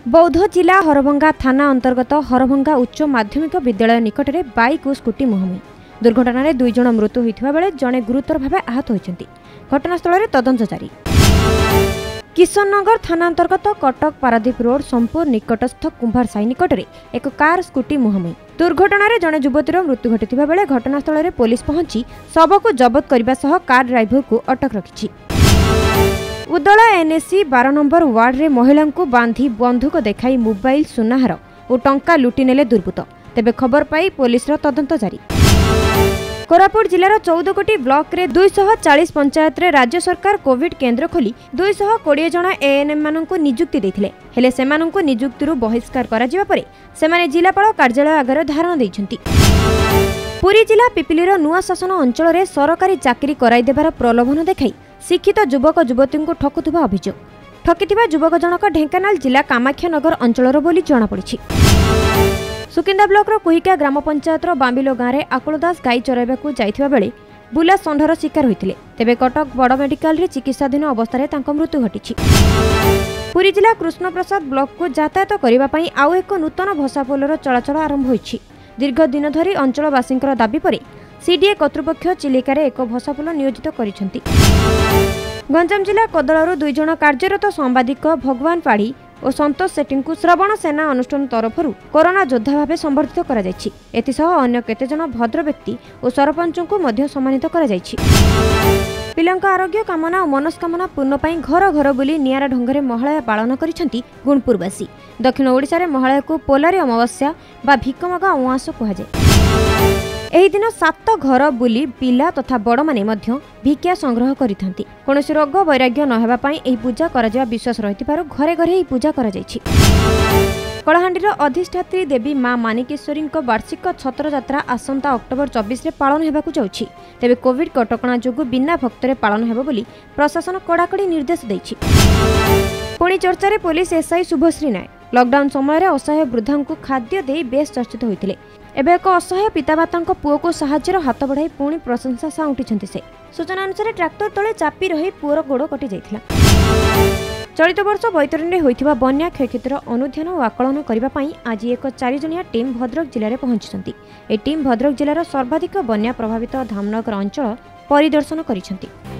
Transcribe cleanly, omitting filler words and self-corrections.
बौद्ध जिला हरभंगा थाना अंतर्गत हरभंगा उच्च माध्यमिक विद्यालय निकट में बाइक और स्कूटी मुहांमुही दुर्घटना में 2 जन मृत्यु होता बेले जड़े गुरुतर भाव आहत होती। घटनास्थल में तदंत जारी। किशननगर थाना अंतर्गत कटक पारादीप रोड संपूर निकटस्थ कुंभार साई निकट में एक कार स्कूटी मुहांमुही दुर्घटना में जड़े युवतीर मृत्यु घटी बेले घटनास्थल में पुलिस पहुंची शव को जबत करने सह कार ड्राइवर को अटक रखी। उदला एनएसी 12 नंबर वार्ड रे महिला को बांधी बंधुक देखाई मोबाइल सुनाहार और टंका लुटि नेले दुर्बृत्त। तेबे खबर पाई पुलिस तदंत जारी। कोरापुट जिलार 14 कोटी ब्लॉक रे 240 पंचायत रे राज्य सरकार कोविड केन्द्र खोली 220 जन एएनएम मानक नियुक्ति देथिले। हेले सेमानंकु नियुक्तिरु बहिष्कार करा जिबा परे सेमाने जिलापाल कार्यालय आगे धारणा दैछंती। पुरी जिला पिपिलीर नुआ शासन अंचल रे सरकारी चाकरी कराई देबार प्रलोभन देखाई शिक्षित युवक युवती को ठकुवा अभियोग। ठकिथिबा युवक जनक ढेंकानाल जिला कामाख्यानगर अंचलर बोली जଣାपड़ी। सुकिंदा ब्लॉक कुहिका ग्राम पंचायत बांबिलो गाँव में आकुलदास गाई चराइबाकू जाइथिबा बेले बुला षंढर शिकार होते। तेबे कटक बड़ मेडिकल रे चिकित्साधीन अवस्था मृत्यु घटी। पुरी जिला कृष्णप्रसाद ब्लॉक को यातायात करने आउ एक नूतन भसापोलर चलाचल आरंभ होइछि। दीर्घ दिन धरी अंचलवासींकर दाबी पर सीडीए कर्तृपक्ष चिलिकार एक भसापोल नियोजित करिसेंती। गंजाम जिला कदलरू 2 जन कार्यरत सांबादिक भगवान पाढ़ी और संतोष सेठी को श्रवण सेना अनुष्ठान तरफ कोरोना योद्धा भाव संबर्धित करा जायछि। एतिसह अन्य केतेजन भद्र व्यक्ति और सरपंच को मध्य सम्मानित करा जायछि। पिलांक आरोग्य कामना और मनस्कामना पूर्ण पाई घर घर बुली नियारा ढंगरे महालया पालन करिसेंती गुणपुरवासी। दक्षिण ओडिशा रे महालया को पोलारी अमावास्या बा भिकमगा उआस कहुए। एही दिन 7 घर बुली पिला तथा बड़ माने मध्य भिक्षा संग्रह करिथांती। कोनोसी रोग वैराग्य न हेबा पाई एही पूजा करा जिबा विश्वास रहितिबारु घरे घरे एही पूजा करा जायछि। कलाहांडीर अधिष्ठात्री देवी मां मानिकेश्वरी वार्षिक छत्र यात्रा आसंता अक्टोबर 24 रे पालन हेबाकू जाउछि। तेबे कोविड कटकणा जोगु बिना भक्तरे पालन हेबो बोली प्रशासन कड़ाकड़ी निर्देश दैछि। पुणी चर्चा रे police SI Subhashree Nayak lockdown समय असहाय वृद्धा को खाद्य दे बेस चर्चित होते। एवं एक असहाय पितामाता पुओ को साहाଯ୍यर हाथ बढ़ाई पुणी प्रशंसा साउंटी से। सूचना अनुसार ट्रैक्टर तले चापी रही पुओर गोड़ कटि जाइथिला। चलित वर्ष बैतरणी होइथिबा बन्या क्षयक्षतिर अनुध्यान और आकलन करने आज एक 4 जनिया टीम भद्रक जिले में पहुंची। ए टीम भद्रक जिलार सर्वाधिक बन्या प्रभावित धामनगर अंचल परिदर्शन करिसेंती।